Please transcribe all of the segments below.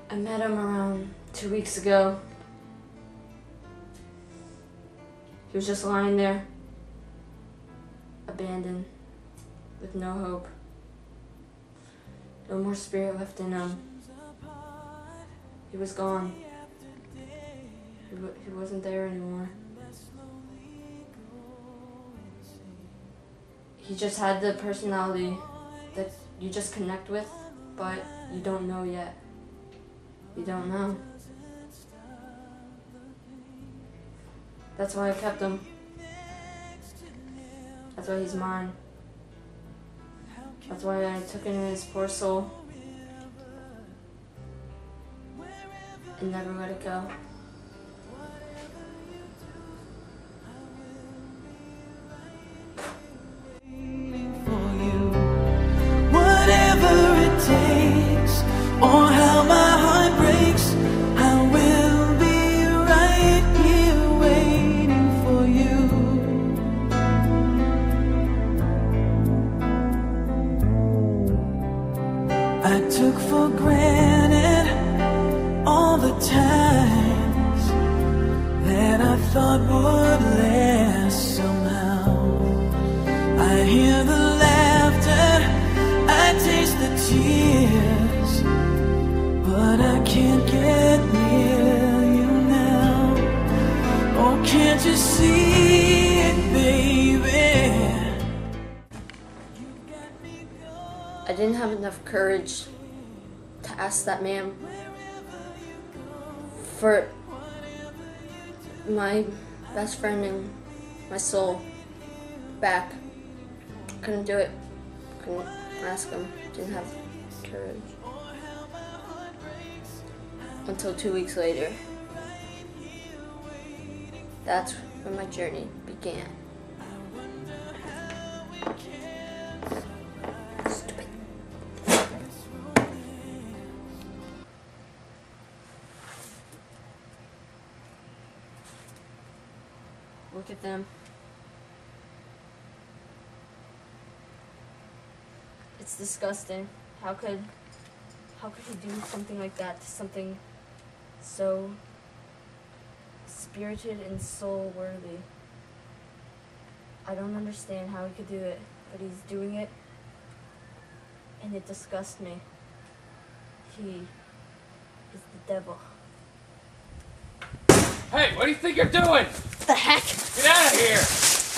I met him around 2 weeks ago. He was just lying there, abandoned, with no hope. No more spirit left in him. He was gone. He wasn't there anymore. He just had the personality that you just connect with, but you don't know yet. You don't know. That's why I kept him. That's why he's mine. That's why I took in his poor soul and never let it go. Or how my heart breaks, I will be right here waiting for you. I took for granted all the times that I thought would last somehow. I hear the laughter, I taste the tears, but I can't get near you now. Oh, can't you see it, baby? I didn't have enough courage to ask that man for my best friend and my soul back. Couldn't do it. Couldn't ask him. Didn't have courage. Until 2 weeks later. That's when my journey began. Stupid. Look at them. It's disgusting. How could he do something like that to something so spirited and soul worthy? I don't understand how he could do it, but he's doing it, and it disgusts me. He is the devil. Hey, what do you think you're doing? The heck? Get out of here!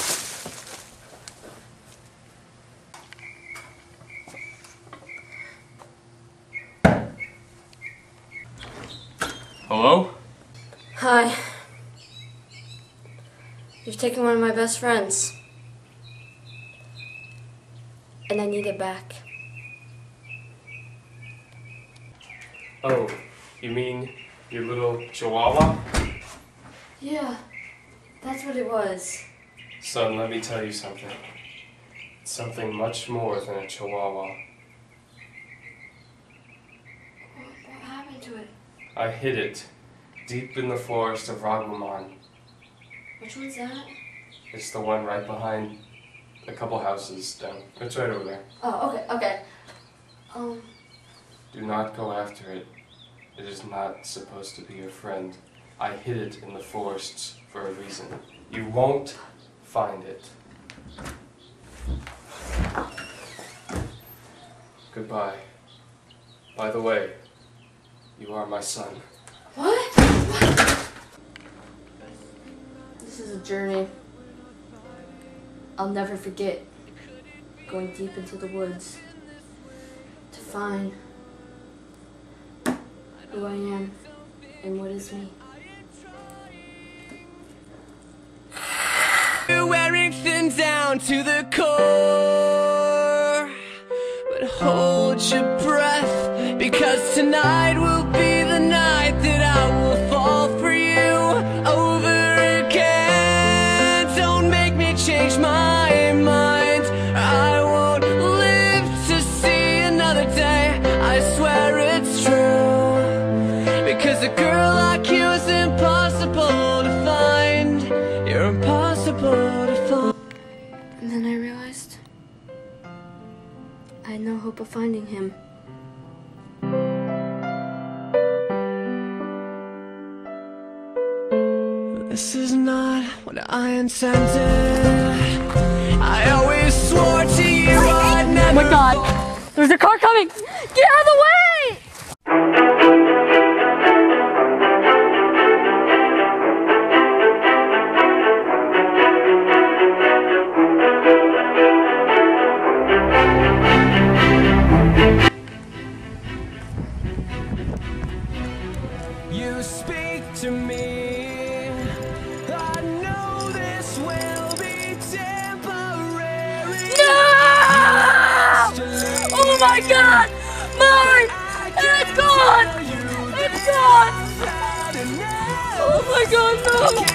Hello? Hi. You've taken one of my best friends. And I need it back. Oh, you mean your little chihuahua? Yeah, that's what it was. Son, let me tell you something. It's something much more than a chihuahua. What happened to it? I hid it deep in the forest of Raghuman. Which one's that? It's the one right behind a couple houses down. It's right over there. Oh, okay. Do not go after it. It is not supposed to be your friend. I hid it in the forests for a reason. You won't find it. Goodbye. By the way, you are my son. What? This is a journey I'll never forget. Going deep into the woods to find who I am and what is me. Wearing thin down to the core, but hold your breath, because tonight will be the night that I will fall for you over again. Don't make me change my mind. I won't live to see another day. I swear it's true, because a girl like you is impossible to find. You're impossible to find. And then I realized I had no hope of finding him. This is not what I intended. I always swore to you I'd never. Oh my god! There's a car coming! Get out of the way! You speak to me. I know this will be temporary. No! Oh my god! Mine! It's gone! It's gone! Oh my god, no!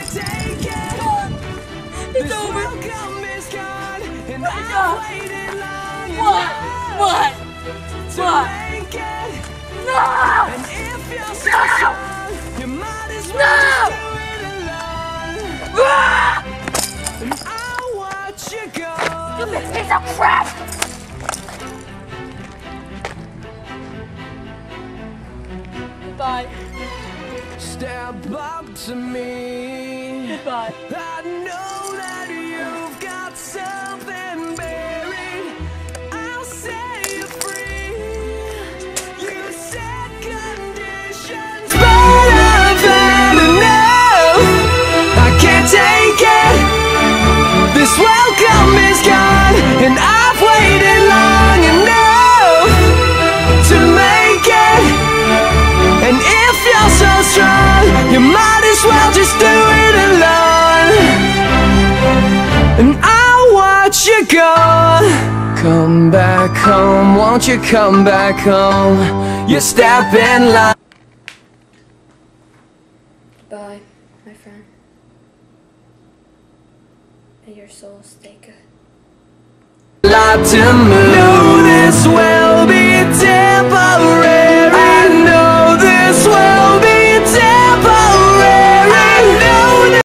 It's over! Oh my god! What? What? What? No! No! Ah! Stupid piece of crap! Goodbye. Step up to me. Goodbye. I know that you've got something buried. I'll set you free. You set conditions, but I've had enough. I can't take it. This welcome is gone, and I've waited long enough to make it. And if you're so strong, you might as well just do it alone. And I'll watch you go. Come back home, won't you come back home? You step in line. Bye, my friend. May your soul stay good. Lot to move.